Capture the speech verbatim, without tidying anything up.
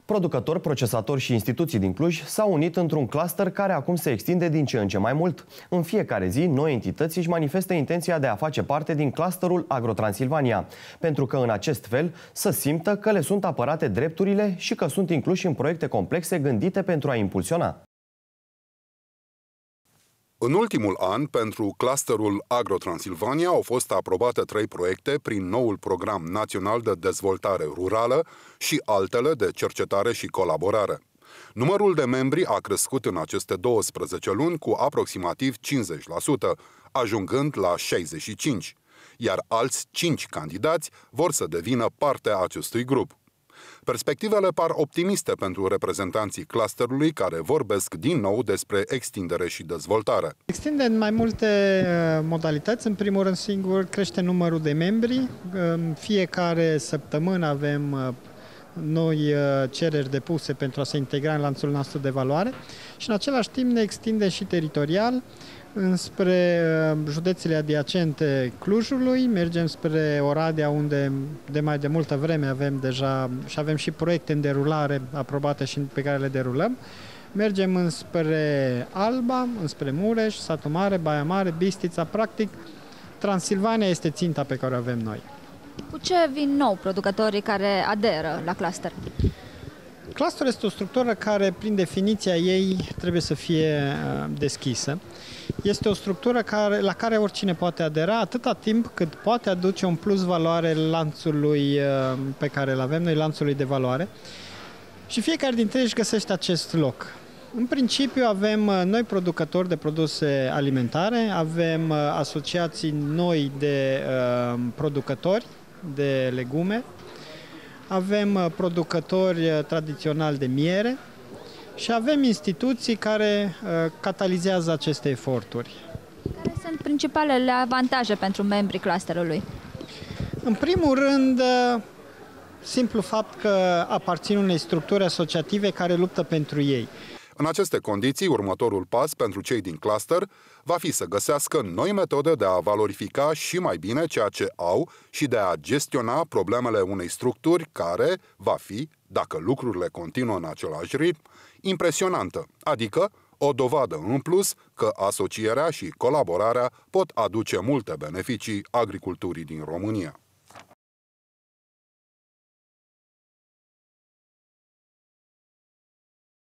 Producători, procesatori și instituții din Cluj s-au unit într-un cluster care acum se extinde din ce în ce mai mult. În fiecare zi, noi entități își manifestă intenția de a face parte din clusterul Agro-Transilvania, pentru că în acest fel să simtă că le sunt apărate drepturile și că sunt incluși în proiecte complexe gândite pentru a impulsiona. În ultimul an, pentru clusterul Agro-Transilvania au fost aprobate trei proiecte prin noul Program Național de Dezvoltare Rurală și altele de cercetare și colaborare. Numărul de membri a crescut în aceste douăsprezece luni cu aproximativ cincizeci la sută, ajungând la șaizeci și cinci, iar alți cinci candidați vor să devină parte a acestui grup. Perspectivele par optimiste pentru reprezentanții clusterului care vorbesc din nou despre extindere și dezvoltare. Extinde în mai multe modalități. În primul rând, singur, crește numărul de membri. În fiecare săptămână avem noi cereri depuse pentru a se integra în lanțul nostru de valoare și în același timp ne extinde și teritorial înspre județele adiacente Clujului, mergem spre Oradea, unde de mai de multă vreme avem deja și avem și proiecte în derulare aprobate și pe care le derulăm. Mergem înspre Alba, înspre Mureș, Satu Mare, Baia Mare, Bistița, practic Transilvania este ținta pe care o avem noi. Cu ce vin nou producătorii care aderă la cluster? Clusterul este o structură care, prin definiția ei, trebuie să fie deschisă. Este o structură care, la care oricine poate adera, atâta timp cât poate aduce un plus valoare lanțului pe care îl avem noi, lanțului de valoare. Și fiecare dintre ei își găsește acest loc. În principiu avem noi producători de produse alimentare, avem asociații noi de uh, producători de legume, avem producători tradiționali de miere și avem instituții care uh, catalizează aceste eforturi. Care sunt principalele avantaje pentru membrii clusterului? În primul rând, uh, simplu fapt că aparțin unei structuri asociative care luptă pentru ei. În aceste condiții, următorul pas pentru cei din cluster va fi să găsească noi metode de a valorifica și mai bine ceea ce au și de a gestiona problemele unei structuri care va fi, dacă lucrurile continuă în același ritm, impresionantă, adică o dovadă în plus că asocierea și colaborarea pot aduce multe beneficii agriculturii din România.